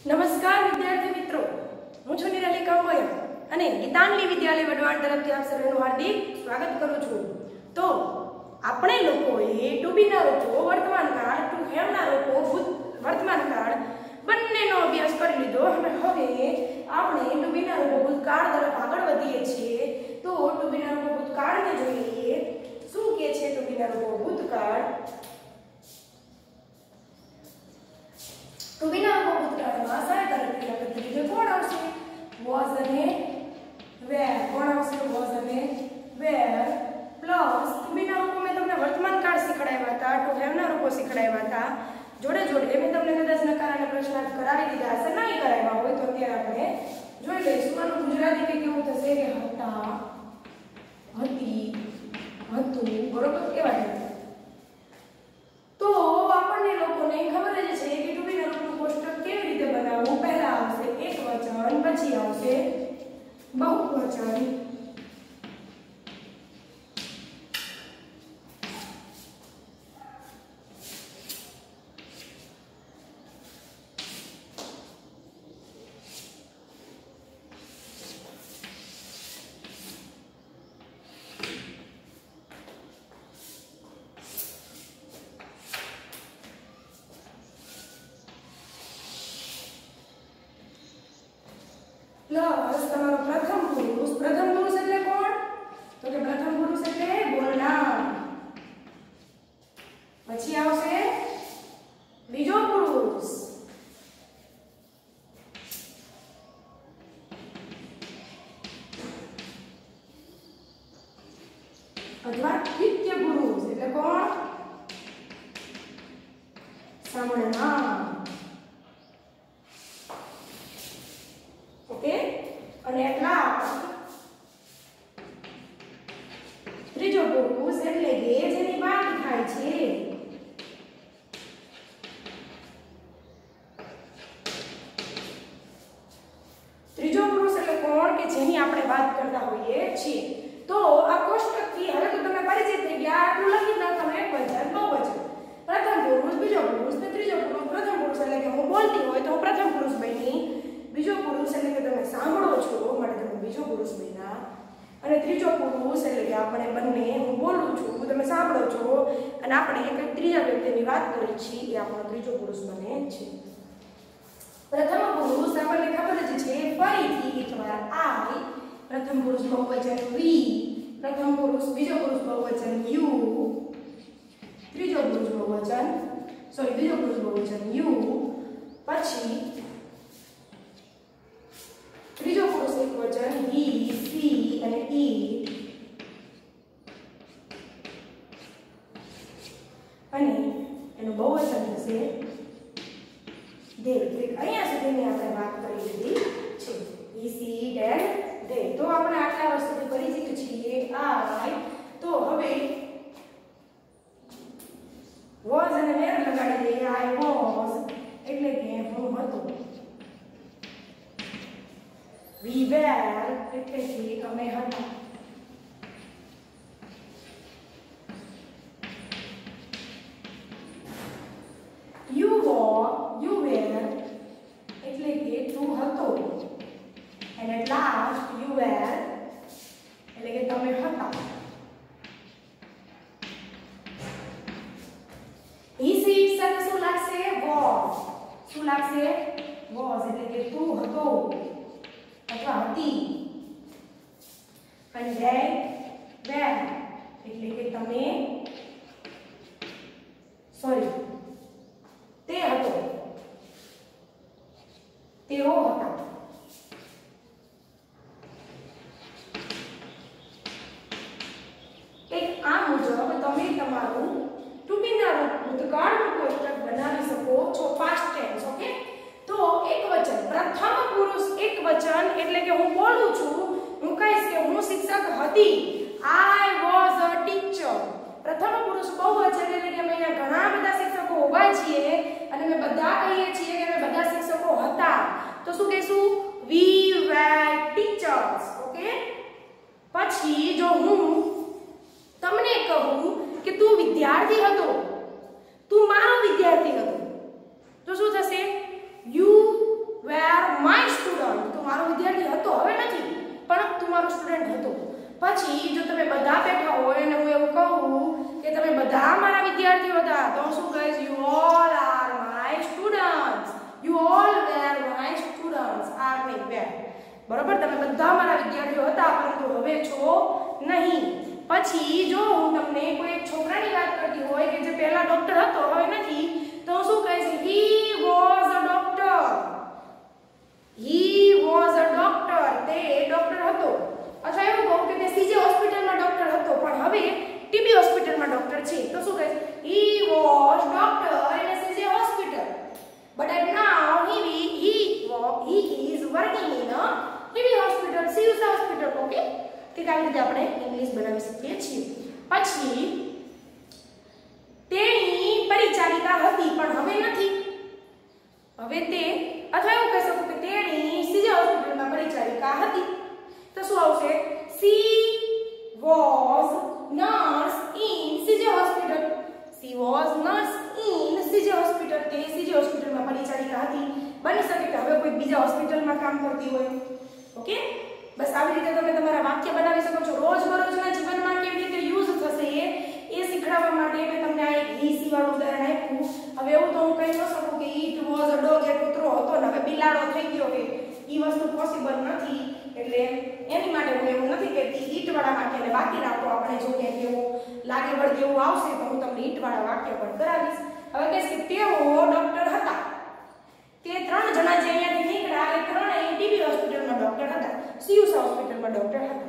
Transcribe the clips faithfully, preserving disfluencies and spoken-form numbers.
નમસ્કાર વિદ્યાર્થી મિત્રો, હું છું નિરાલી કાંબોયા અને ગીતાંજલિ વિદ્યાલય વઢવાણ તરફથી આપ સર્વેનું હાર્દિક સ્વાગત કરું છું. તો આપણે લોકોએ ટુ બી ના રૂપો વર્તમાન કાળ, ટુ હેવ ના રૂપો ભૂત વર્તમાન કાળ બંનેનો અભ્યાસ કરી લીધો અને હવે આપણે ટુ બી ના રૂપો ભૂતકાળ તરફ આગળ વધીએ છીએ. તો ટુ બી ના રૂપો ભૂતકાળને જોઈએ. શું કહે છે ટુ બી ના રૂપો ભૂતકાળ? ટુ બી ના રૂપો ભૂતકાળમાં સહાયકારક ક્રિયાપદ તરીકે કોણ આવશે? was અને were. કોણ આવશે? was અને were પ્લસ ટુ બી ના રૂપો મેં તમને વર્તમાન કાળ શીખડાવ્યા હતા, ટુ હેવ ના રૂપો શીખડાવ્યા હતા. જોડે જોડે મેં તમને કદાચ નકાર અને પ્રશ્નાર્થ કરાવી દીધા હશે, નહીં કરાવ્યા હોય તો અત્યારે આપણે જોઈ લઈશું. આનું ગુજરાતી કે કેવું થશે કે હતા, હતી, હતું, બરોબર કેવા છે? તો આપણને લોકોને ખબર જ છે કે ટુ બી ના રૂપનું કોષ્ટક કેવી રીતે બનાવવું. પહેલા આવશે એકવચન, પછી આવશે બહુવચન. પ્લસ તમારો પ્રથમ પુરુષ. પ્રથમ પુરુષ એટલે કોણ? તો કે પ્રથમ પુરુષ એટલે બોલનાર. પછી આવશે બીજો પુરુષ. અથવા તૃતીય પુરુષ એટલે કોણ? સાંભળનાર. ઓકે, અને એટલા ત્રીજો પુરુષ એટલે કે જેની વાત થાય છે. ત્રીજો પુરુષ એટલે કોણ? કે જેની આપણે વાત કરતા હોઈએ છીએ. તો આ કોષ્ટકથી હવે તો તમે પરિચિત થઈ ગયા. આટલું લખી દો તમે. એકવચન, બહુવચન, પ્રથમ પુરુષ, બીજો પુરુષ ને ત્રીજો પુરુષ. પ્રથમ પુરુષ એટલે કે હું બોલતી હોય તો હું પ્રથમ પુરુષ બની. બીજો પુરુષ એટલે કે તમે સાંભળો છો માટે તમે બીજો પુરુષ બન્યા. અને ત્રીજો પુરુષ એટલે કે આપણે બંને, હું બોલું છું, તમે સાંભળો છો અને આપણે એક ત્રીજા વ્યક્તિની વાત કરી છીએ, એ આપણો ત્રીજો પુરુષ બને છે. પ્રથમ પુરુષ આપણને ખબર જ છે, ફરીથી એકવાર આઈ. પ્રથમ પુરુષ બહુવચન વી, પ્રથમ પુરુષ, બીજો પુરુષ બહુવચન યુ, ત્રીજો પુરુષ બહુવચન સોરી બીજો પુરુષ બહુવચન યુ, પછી ત્રીજો પુરુષ એકવચન હી, સી અને ઈટ, અને એનું બહુવચન થશે ધે. અહીંયા સુધીની આપણે વાત કરી લીધી છે. He, she, it and they. તો આપણે આટલા વસ્તુથી પરિચિત છીએ. આઈ. તો હવે વોઝ અને વેર લગાડી દઈએ. આઈ વોઝ એટલે કે હું હતો. We were એટલે કે અમે હતા. You were you were એટલે કે તું હતો. and at last you were એટલે કે તમે હતા. he she સાથે શું લાગશે? was. શું લાગશે? was એટલે કે તું હતો અથવા હતી. અને they were એટલે કે તમે સોરી તે હતો, તેઓ હતા. એક આ મુજબ તમે તમારું ટુ બી ના રૂપ ભૂતકાળનું કોષ્ટક બનાવી શકો છો. Past tense. ઓકે, તો એકવચન, પ્રથમ પુરુષ એકવચન એટલે કે હું બોલું છું, હું કહીશ કે હું શિક્ષક હતી. I was a teacher. પ્રથમ પુરુષ બહુવચન એટલે કે અમે અહીંયા ઘણા બધા શિક્ષકો હોવા છીએ અને અમે બધા કહીએ છીએ કે અમે બધા શિક્ષકો હતા. તો શું કહીશું? We were teachers. ઓકે, પછી જો હું તમને કહું કે તું વિદ્યાર્થી હતો, તું મારો વિદ્યાર્થી હતો, તો શું થશે? You બધા તો શું કહીશ you all are my students you all were my students are નહીં વેર બરોબર તમે બધા મારા વિદ્યાર્થીઓ હતા પરંતુ હવે છો નહીં પછી જો હું તમને કોઈ એક છોકરાની વાત કરતી હોય કે જે પહેલા ડોક્ટર હતો હવે નથી તો શું કહીશ he was a doctor he was a doctor તે ડોક્ટર હતો અથવા એવું કહું કે તે સીજે હોસ્પિટલમાં ડોક્ટર હતો પણ હવે ટીબી હોસ્પિટલમાં ડોક્ટર છે તો શું કહીશ he was doctor in a CJ hospital but now he he he is working in a TB hospital CU Shah hospital okay તે આવી રીતે આપણે ઇંગ્લિશ બનાવી શકીએ છીએ પછી તેની પરિચારિકા હતી પણ હવે નથી હવે તે અથવા એવું કહી શકું કે તેણી સીજે હોસ્પિટલમાં પરિચારિકા હતી તો શું આવશે she was nurse in CJ hospital she was nurse in CJ hospital તે સીજે હોસ્પિટલમાં પરિચારિકા હતી બની શકે કે હવે કોઈ બીજા હોસ્પિટલમાં કામ કરતી હોય ઓકે બસ આવી રીતે તમે તમારા વાક્ય બનાવી શકો છો રોજબરોજના જીવનમાં કેવી રીતે યુઝ થશે એ એ શીખડાવવા માટે મેં તમને આ એક ઈસી વાળું ઉદાહરણ આપ્યું હવે એવું તો હું કહી ન શકું કે ઈટ વોઝ અ ડોગ એ કૂતરો હતો ને હવે બિલાડો થઈ ગયો કે એ વસ્તુ પોસિબલ નથી એટલે એની માટે હું એવું નથી કહેતી ઈટ વાળા વાક્યને બાકી રાખો આપણે જો કે કેવું લાગે વળગે એવું આવશે તો હું તમને ઈટ વાળા વાક્ય પણ કરાવીશ હવે કહીશ કે તેઓ ડોક્ટર હતા તે ત્રણ જણા જે અહીંયાથી નીકળ્યા એ ત્રણેય ટીબી હોસ્પિટલમાં ડોક્ટર હતા સીયુસા હોસ્પિટલમાં ડોક્ટર હતા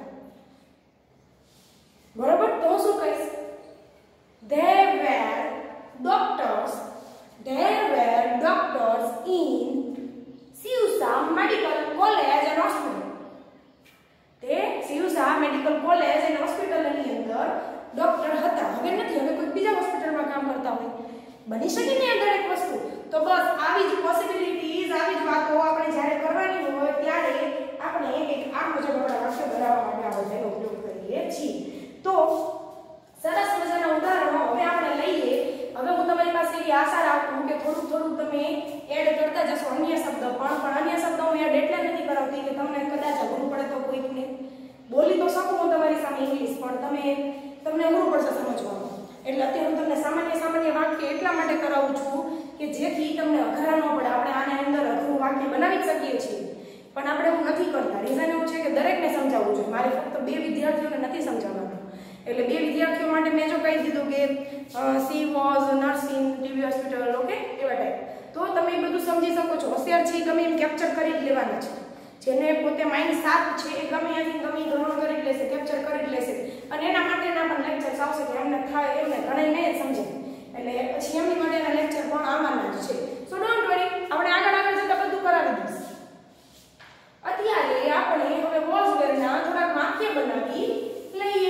બરોબર તો શું કહીશ there were doctors there were doctors in CU Shah medical college and hospital તે સીયુસા મેડિકલ કોલેજ એન્ડ હોસ્પિટલની અંદર ડોક્ટર હતા હવે નથી હવે કોઈ બીજા હોસ્પિટલમાં કામ કરતા હોય બની શકે ને આ દરેક વસ્તુ તો બસ આવી જ પોસિબિલિટીઝ આવી જ વાતો આપણે જ્યારે કરવાની હોય ત્યારે આપણે એક આ મુજબ આપણા વાક્ય બનાવવા માટે આ બધાનો ઉપયોગ કરીએ છીએ તો સરસ મજાના ઉદાહરણો હવે આપણે લઈએ હવે હું તમારી પાસે એવી આશા રાખું કે થોડું થોડું તમે એડ કરતા જશો અન્ય શબ્દ પણ પણ અન્ય શબ્દો હું એડ એટલે નથી કરાવતી કે તમને કદાચ અઘરું પડે તો કોઈકને બોલી તો શકું હું તમારી સામે ઇંગ્લિશ પણ તમે તમને અઘરું પડશે સમજવામાં એટલે અત્યારે હું તમને સામાન્ય સામાન્ય વાક્ય એટલા માટે કરાવું છું કે જેથી તમને અઘરા ન પડે આપણે આના અંદર અઘરું વાક્ય બનાવી શકીએ છીએ પણ આપણે એવું નથી કરતા રીઝન એવું છે કે દરેકને સમજાવવું જોઈએ મારે ફક્ત બે વિદ્યાર્થીઓને નથી સમજાવવાનું એટલે બે વિદ્યાર્થીઓ માટે મેં જો કહી દીધું કે she was nurse in TB hospital okay એવા ટાઈપ તો તમે એ બધું સમજી શકો છો હોશિયાર છે ગમે એમ કેપ્ચર કરી જ લેવાના છે જેને પોતે માઇન્ડ શાર્પ છે એ ગમે ત્યાંથી ગમે ગ્રહણ કરી જ લેશે કેપ્ચર કરી જ લેશે અને એના માટેના પણ લેક્ચર્સ આવશે કે એમને થાય એમને ઘણા નહીં સમજે એટલે પછી એમની માટેના લેક્ચર પણ આવવાના જ છે સો ડોન્ટ વરી આપણે આગળ આગળ જતા બધું કરાવી દઈશું અત્યારે આપણે હવે વોઝ વેરના થોડાક વાક્ય બનાવી લઈએ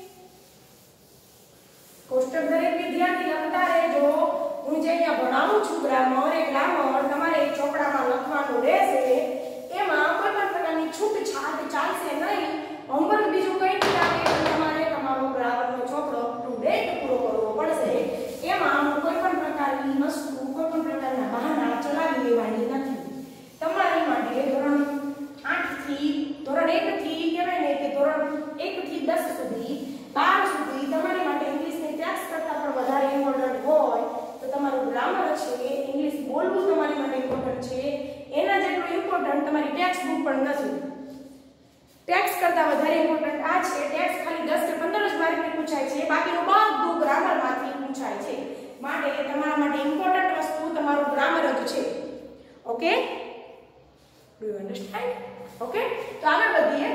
કોષ્ટક દરેક વિદ્યાર્થી લખતા રહેજો હું જે અહીંયા ભણાવું છું ગ્રામર એ ગ્રામર તમારે એક ચોપડામાં લખવાનું રહેશે એમાં કોઈ પણ પ્રકારની છૂટછાટ ચાલશે નહીં હોમવર્ક બીજું કંઈ નહીં આવે તમારે તમારો ગ્રામરનો ચોપડો ટુ ડેટ પૂરો કરવો પડશે એમાં કોઈ પણ પ્રકારની વસ્તુ કોઈ પણ પ્રકારના બહાના ચલાવી લેવાની નથી તમારી માટે ધોરણ આઠ થી ધોરણ એક થી કહેવાય ને કે ધોરણ એક થી દસ સુધી બાર સુધી તમારી માટે ઇંગ્લિશની ટેક્સ કરતાં પણ વધારે ઇમ્પોર્ટન્ટ હોય તો તમારું ગ્રામર છે ઇંગ્લિશ બોલવું તમારી માટે ઇમ્પોર્ટન્ટ છે એના જેટલું ઇમ્પોર્ટન્ટ તમારી ટેક્સ્ટ બુક પણ નથી ટેક્સ કરતાં વધારે ઇમ્પોર્ટન્ટ આ છે ટેક્સ ખાલી દસ કે પંદર જ માર્કની પૂછાય છે બાકીનું બધું ગ્રામરમાંથી પૂછાય છે માટે તમારા માટે ઇમ્પોર્ટન્ટ વસ્તુ તમારું ગ્રામર જ છે okay do you understand okay તો આગળ વધીએ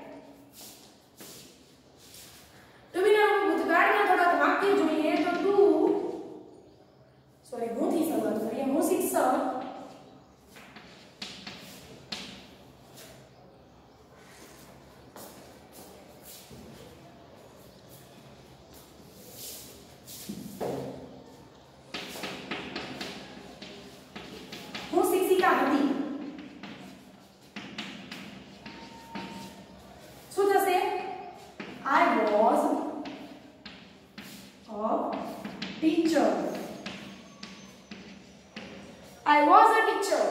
તુમીના ભૂતકાળના થોડાક વાક્ય જોઈએ તો તું સોરી હું થી શરૂઆત કરીએ હું શિક્ષક હું શિક્ષિકા હતી શું થશે I was a teacher. I was a teacher.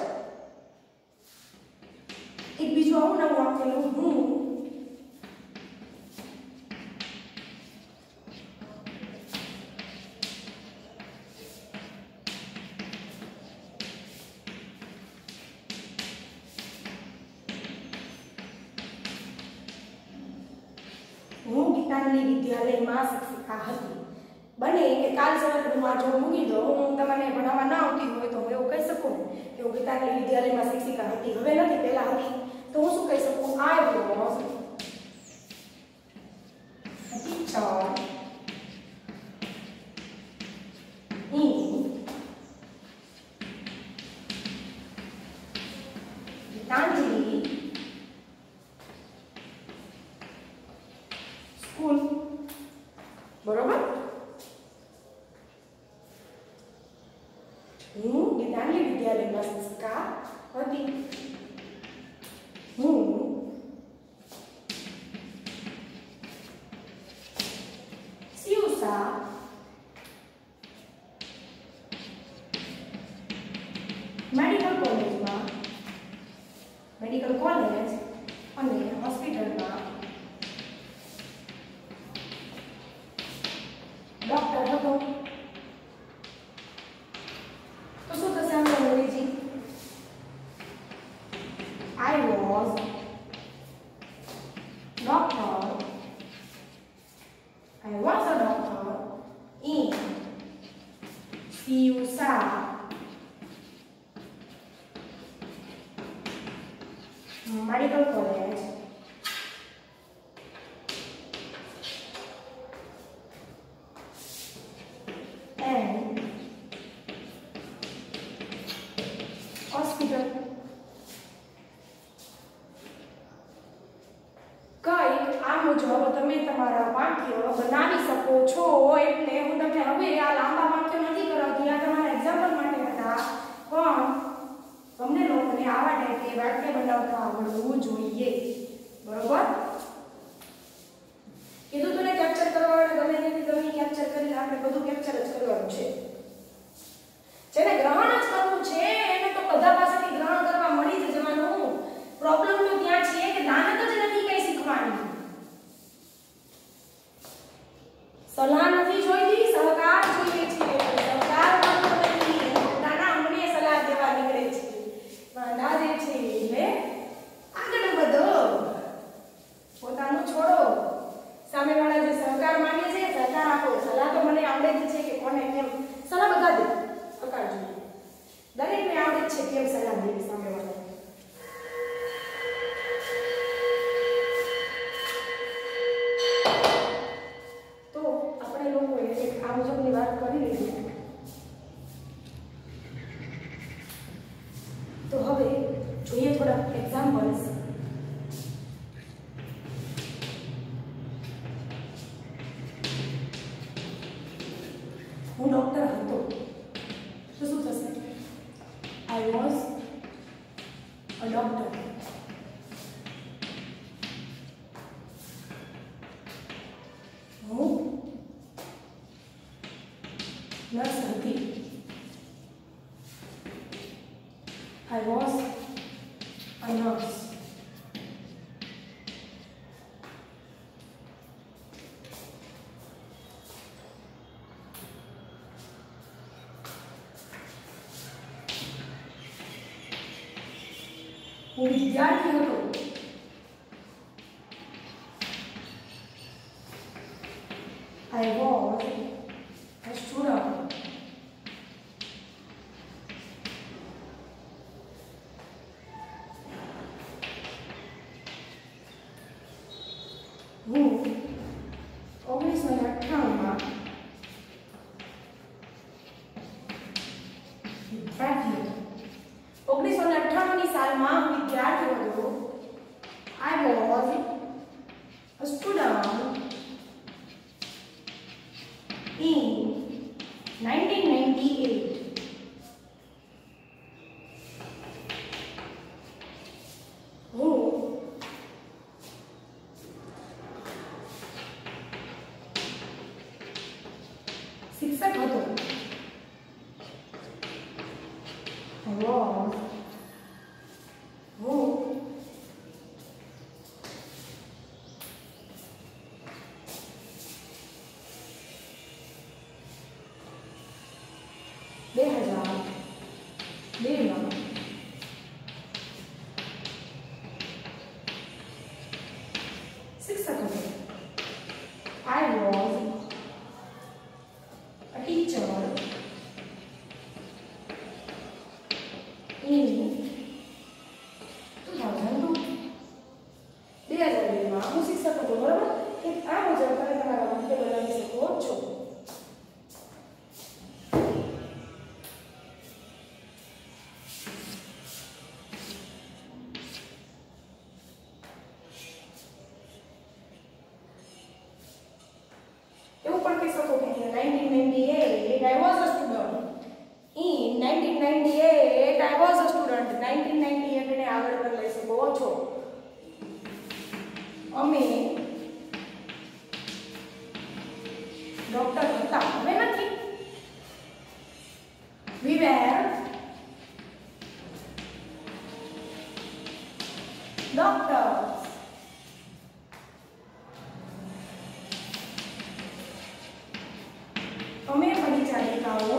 એક બીજું આવું નવું વાક્ય લઉં હું ગીતાંજલિ વિદ્યાલયમાં શિક્ષિકા હતી. બને કે કાલ સવારે હું આ જોબ મૂકી દો, હું તમને ભણાવવા ના આવતી હોય તો હું એવું કહી શકું ને કે હું ગીતાંજલિ વિદ્યાલયમાં શિક્ષિકા હતી. હવે નથી, પહેલા હતી. તો હું શું કહી શકું? I was a teacher in Gitanjali school. બરોબર? હું ગીતાંજલિ વિદ્યાલયમાં શિક્ષિકા હતી. હું સિયુસા મેડિકલ કોલેજમાં મેડિકલ કોલેજ અને હોસ્પિટલમાં ડોક્ટર હતો. તો શું થશે આનું અંગ્રેજી? I was doctor. I was a doctor in Siusa Medical College and hospital. કઈ આ મુજબ તમે તમારા વાક્ય બનાવી શકો છો. એટલે હું તમને હવે આ લાંબા વાક્ય નથી કરાવતી, આ તમારા એક્ઝામ્પલ માટે હતા. પણ તમને લોકોને આવા ટાઈપે વાક્ય બનાવતા આવડવું જોઈએ. બરોબર? કીધું તને કેપ્ચર કરવાનું, ગમે તેની ગમે કેપ્ચર કરી, આપણે બધું કેપ્ચર જ કરવાનું છે. જેને ગ્રહણ જ કરવું છે એને તો બધા પાસેથી ગ્રહણ કરવા મળી જ જવાનું. પ્રોબ્લેમ તો ત્યાં છે કે દાનત જ નથી કઈ શીખવાની. સલાહ નથી જોઈતી, સહકાર જોઈએ છે. સહકાર મળતો નથી, પોતાના અમને સલાહ દેવા નીકળે છે. વાંધા જે છે એટલે આગળ વધો, પોતાનું છોડો. સામેવાળા જે સહકાર માંગે છે સહકાર આપો. સલાહ તો મને આવડે જ છે કે કોને કેમ સલાહ બધા દે. સહકાર જોઈએ, દરેકને આવડે જ છે કેમ સલાહ દેવી સામેવાળા. આ મુજબની વાત કરી લીધી. તો હવે જોઈએ થોડા એક્ઝામ્પલ્સ. હું ડોક્ટર હતો તો શું થશે? I was a doctor. હું નર્સ હતી. I was a nurse. હું વિદ્યાર્થી હતો. I was a student. હું ઓગણીસો ને અઠ્ઠાણુંમાં વિદ્યાર્થી હતો. ઓગણીસો ને અઠ્ઠાણુંની સાલમાં હું વિદ્યાર્થી હતો. I was a student in nineteen ninety-eight. હું શિક્ષક હતો. I was હું બે હજાર બેમાં શિક્ષક હતો. લખી શકો કે nineteen ninety-eight I was a student. In nineteen ninety-eight I was a student. nineteen ninety-eight ને આગળ પર લઈ શકો છો. અમે ડોક્ટર હતા, હવે નથી. We were doctors. અમે પરિચારિકાઓ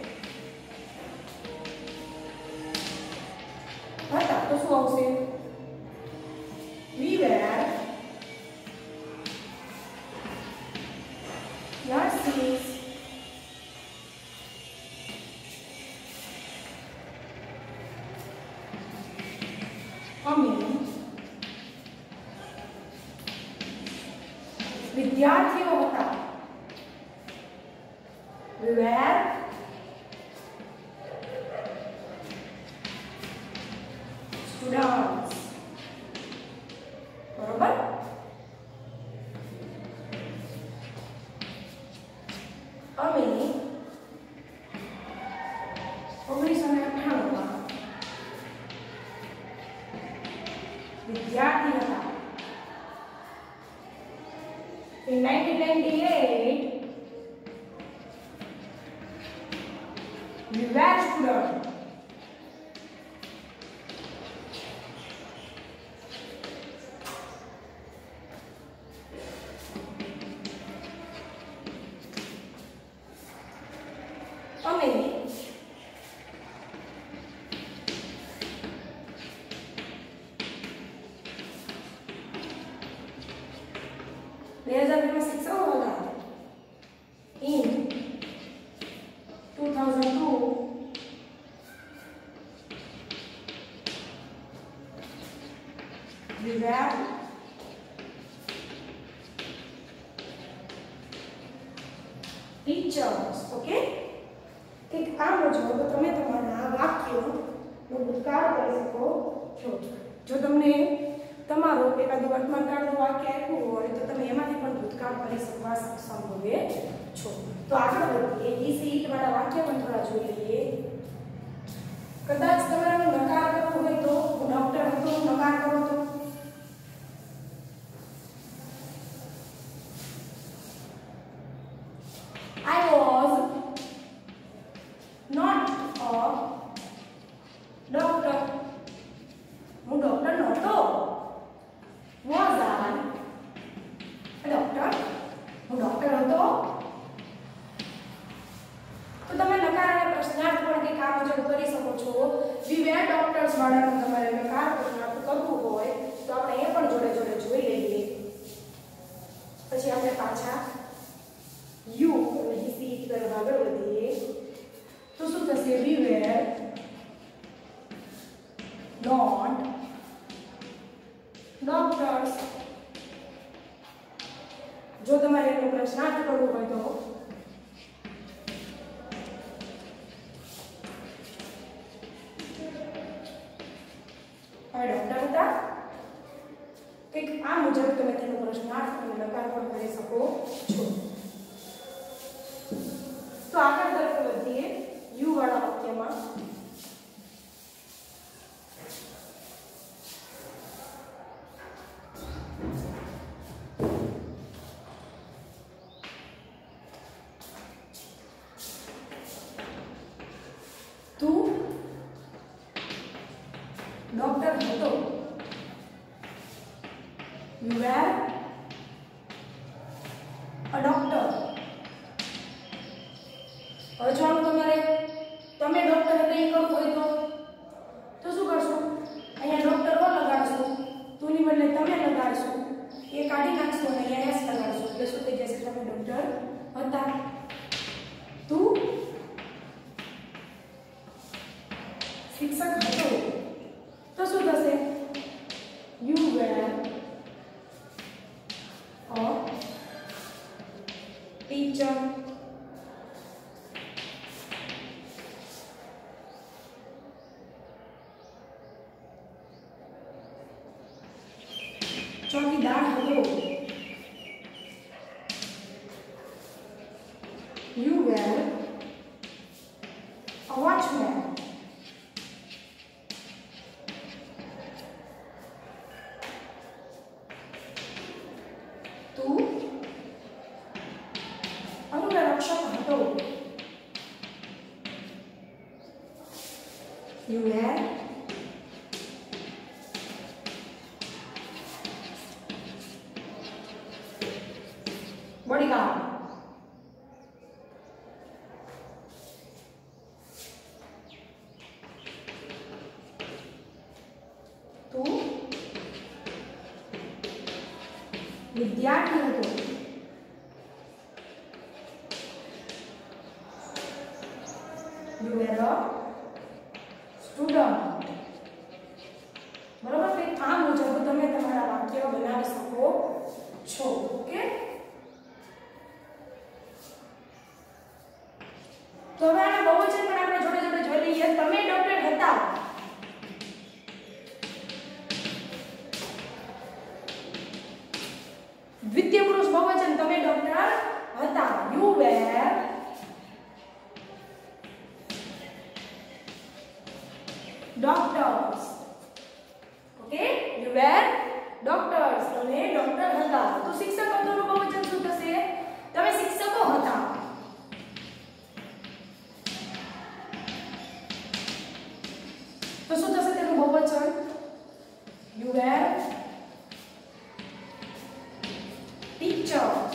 હતા, તો શું આવશે? We were nurses. અમે વિદ્યાર્થીઓ હતા. We were students. બરોબર? અમે ઓગણીસો ને અઠ્ઠાણું માં વિદ્યાર્થી હતા. In nineteen ninety-eight we were students. અમે બે હજાર બે માં શિક્ષકો હતા. In two thousand two we were teachers. Okay, એક કામ જો તો તમે તમારા વાક્યનો ભૂતકાળ કરી શકો છો. જો તમને તમારો એકાદું વર્તમાન કાળનું વાક્ય આપ્યું હોય તો તમે એમાંથી પણ ભૂતકાળ કરી શકવા સક્ષમ હોવે છો. તો આગળ વધીએ. ઈ સીટ વાળા વાક્ય પણ થોડા જોઈ લઈએ. કદાચ તમારે નકાર કરવો હોય તો હું ડોક્ટર હતો, નકાર કરો તો I was not a doctor. હું ડોક્ટર નહોતો. Was I a doctor? હું ડોક્ટર હતો. તો તમે નકાર અને પ્રશ્નાર્થ પણ કંઈક આ મુજબ કરી શકો છો. We were doctors વાળાનું તમારે નકાર પ્રશ્નાર્થ કરવું હોય તો આપણે એ પણ જોડે જોડે જોઈ લઈએ. પછી આપણે પાછા you અને he see તરફ આગળ વધીએ તો શું થશે? We were not doctors. જો તમારે એનો પ્રશ્નાર્થ કરવો હોય તો ડોક્ટર હતા. કંઈક આ મુજબ તમે તેનો પ્રશ્નાર્થ અને નકાર પણ કરી શકો છો. તો આગળ તરફ વધીએ. યુ વાળા વાક્યમાં તું ડોક્ટર હતો. You were a doctor. હવે જો તમારે તમે ડોક્ટર હતા એ કરવું હોય તો તો શું કરશો? અહીંયા ડોક્ટર ઓ લગાડશો, તુંની બદલે તમે લગાડશો, એ કાઢી નાખશો અને અહીંયા એસ લગાડશો એટલે શું થઈ જશે? તમે ડોક્ટર હતા. તું શિક્ષક હતો તો શું થશે? You were a teacher. ચોકીદાર હતો. વોચમેન. તું અંગરક્ષક હતો. You were bodyguard. તું વિદ્યાર્થી હતો. You were a student. બરોબર. તો આ મુજબ તમે તમારા વાક્ય બનાવી શકો છો. ઓકે. તો હવે આને બહુવચન પણ આપણે જોડે જોડે જોઈ લઈએ. તમે ડોક્ટર હતા. દ્વિતીય પુરુષ બહુવચન તમે ડોક્ટર હતા. You were doctors. Okay, you were doctors. તમે ડોક્ટર હતા. તો શિક્ષક હતોનું બહુવચન શું થશે? તમે શિક્ષકો હતા. તો શું થશે તેનું બહુવચન? You were teachers.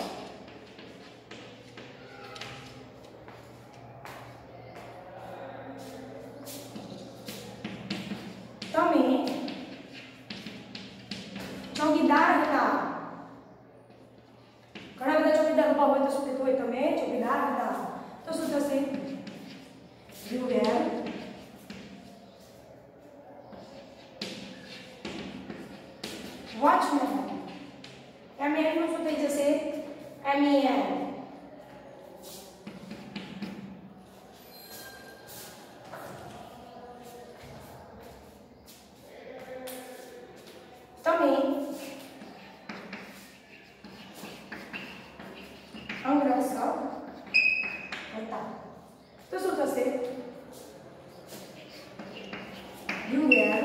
તમે ચોકીદાર હતા. ઘણા બધા ચોકીદાર ઉભા હોય તો શું કહેતું હોય? તમે ચોકીદાર હતા. તો શું થશે? You were watchman. M A N નું શું થઈ જશે? M E N. તમે અંગરક્ષક હતા. તો શું થશે? You were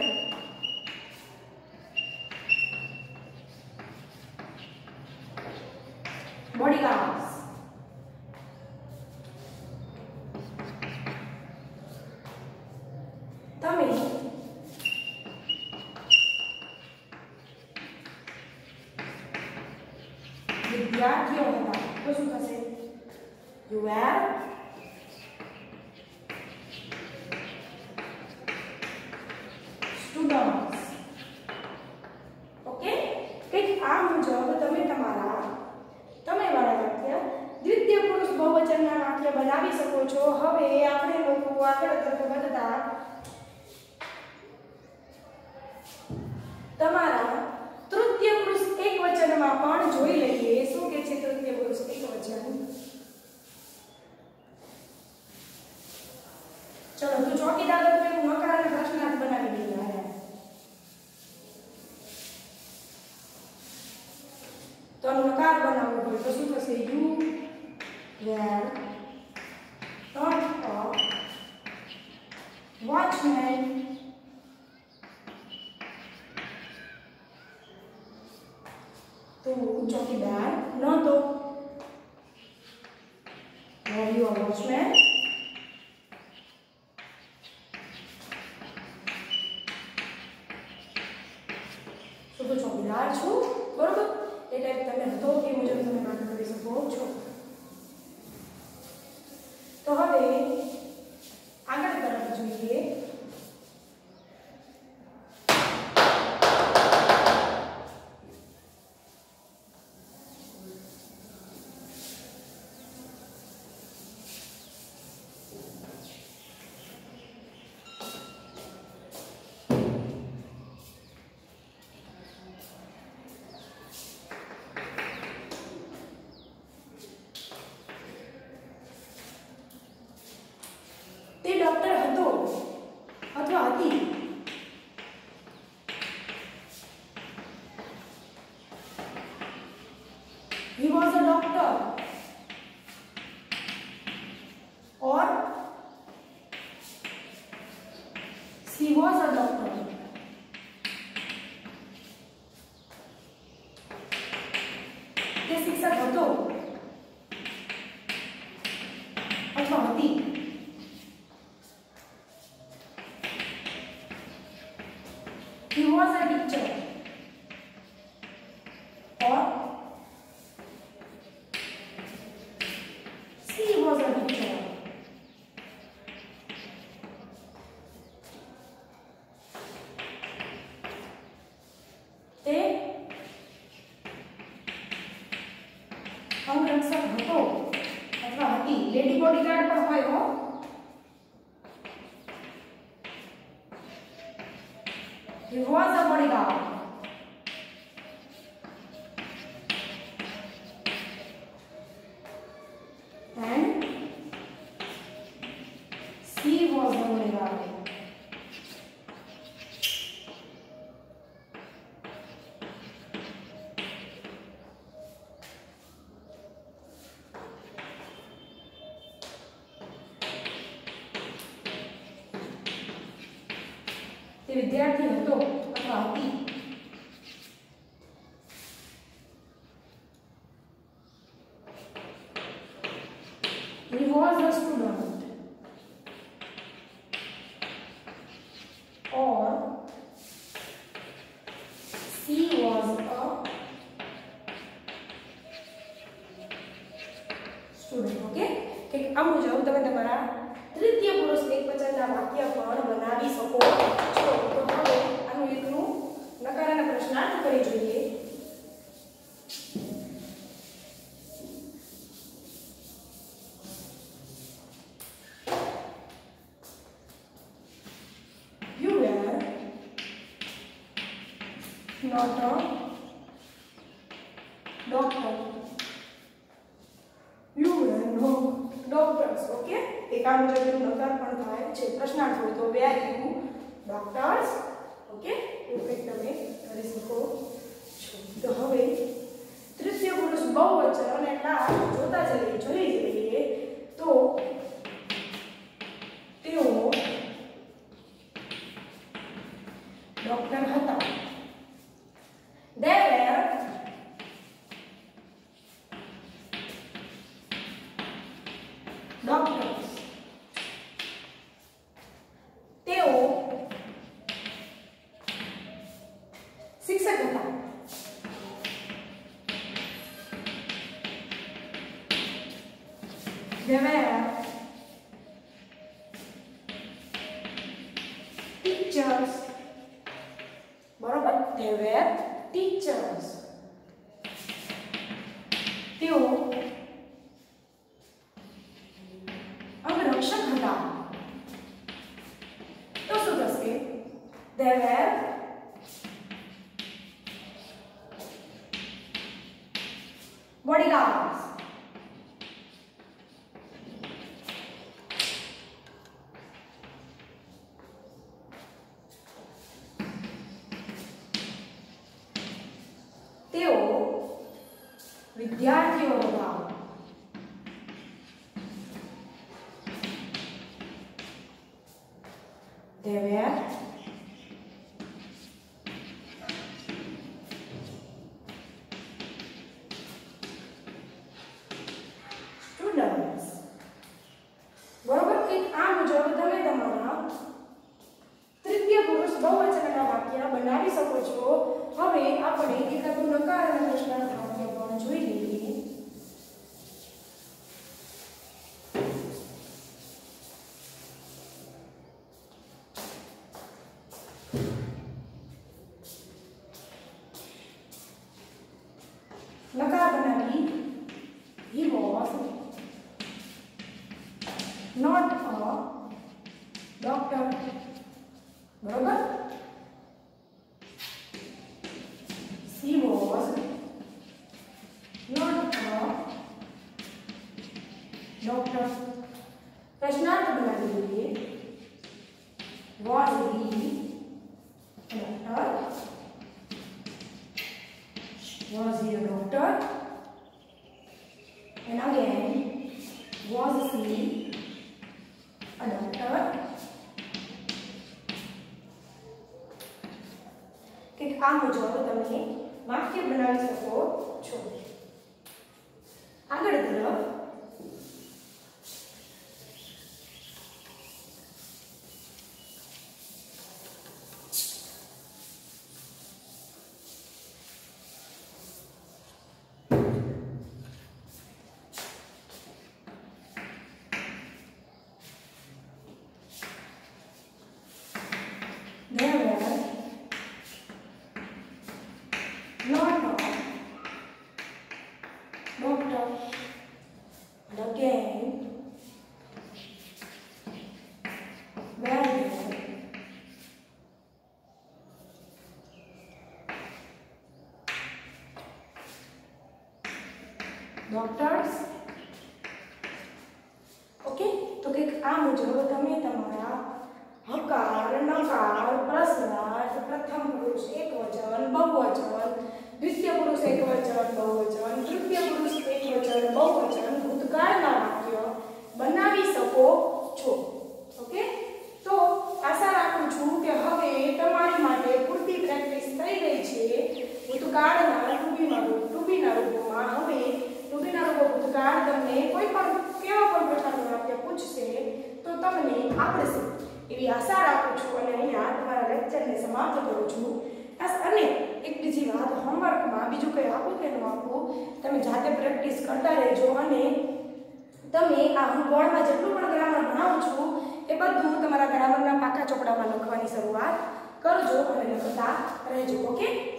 bodyguards. તમે વિદ્યાર્થીઓ હતા. તો શું થશે? You were students. ઓકે. કંઈક આ મુજબ તમે તમારા તમે વાળા વાક્ય દ્વિતીય પુરુષ બહુવચનના વાક્ય બનાવી શકો છો. હવે આપણે લોકો આગળ તરફ વધતા તમારા તૃતીય પુરુષ એકવચનમાં પણ જોઈ લઈએ. શું કે છે તૃતીય પુરુષ એકવચન? ચલો તો ચોકીદાર તો પેલું નકરાને પ્રશ્નાર્થ બનાવી દઈએ. તો નકાર બનાવવો હોય તો શું થશે? You were not a watchman. તું ચોકીદાર નહોતો. Were you a watchman? શું તો ચોકીદાર છું. બરોબર. એટલે તમે હતો એ મુજબ તમે વાત કરી શકો છો. તો હવે આગળ તરફ જોઈએ. She was a doctor. તે શિક્ષક હતો અથવા હતી. He was a teacher. Or she was a teacher. તે અંગરક્ષક હતો અથવા હતી. લેડી બોડીગાર્ડ પણ હોય હો. He was a bodyguard. And she was a bodyguard. તે વિદ્યાર્થી હતો અથવા હતી. He was a student. Or she was a student. Okay? કે આ મુજબ તમે તમારા તૃતીય પુરુષ એકવચનના વાક્ય પણ બનાવી શકો છો. તો હવે આનું એકનું નકારાના પ્રશ્નાર્થ કરી જોઈએ. You were not a doctor. You were no doctors. Okay? એક આ મુજબ એનું નકાર પણ થાય છે. પ્રશ્નાર્થ હોય તો were you doctors? Okay? એવું કંઈક તમે કરી શકો છો. તો હવે તૃતીય પુરુષ બહુવચન એટલા જોતા જઈએ જોઈ જઈએ તો તેઓ ડોક્ટર હતા. They were doctors. તેઓ શિક્ષક હતા. They were teachers. બરોબર. They were teachers. તેઓ અંગરક્ષક હતા. તો શું થશે? They were bodyguards. તેઓ વિદ્યાર્થીઓ હતા. They were students. બરોબર. એક આ મુજબ તમે તમારા તૃતીય પુરુષ બહુવચનના વાક્ય બનાવી શકો છો. હવે આપણે એકાદું નકાર અને પ્રશ્નાર્થ વાક્ય પણ જોઈ લઈએ. નકાર બનાવી. He was not a doctor. બરોબર. She was not a doctor. પ્રશ્નાર્થ બનાવી દઈએ. Was he a doctor? Was he a doctor? And again, was he a doctor? કંઈક આ મુજબ તમે વાક્ય બનાવી શકો છો. આગળ તરફ ડોક્ટર્સ. ઓકે, તો કંઈક આ મુજબ તમે તમારા હકાર, નકાર, પ્રશ્નાર્થ, પ્રથમ પુરુષ એકવચન, બહુવચન, દ્વિતીય પુરુષ એકવચન, બહુવચન, તૃતીય પુરુષ એકવચન, બહુવચન, ભૂતકાળના વાક્ય બનાવી શકો છો. ઓકે, તો આશા રાખું છું કે હવે તમારી માટે પૂરતી પ્રેક્ટિસ થઈ ગઈ છે. ભૂતકાળના ટુ ટુ બીના રૂપમાં હવે ટુ બીના રૂપો ભૂતકાળ તમને કોઈ પણ કેવા પણ પ્રકારનું વાક્ય પૂછશે તો તમને આવડશે એવી આશા રાખું છું અને અહીંયા તમારા લેક્ચરને સમાપ્ત કરું છું. અને એક બીજી વાત, હોમવર્કમાં બીજું કંઈ આપું કે ન આપું, તમે જાતે પ્રેક્ટિસ કરતા રહેજો અને તમે આ હું બોર્ડમાં જેટલું પણ ગ્રામર ભણાવું છું એ બધું તમારા ગ્રામરના પાકા ચોપડામાં લખવાની શરૂઆત કરજો અને લખતા રહેજો. ઓકે.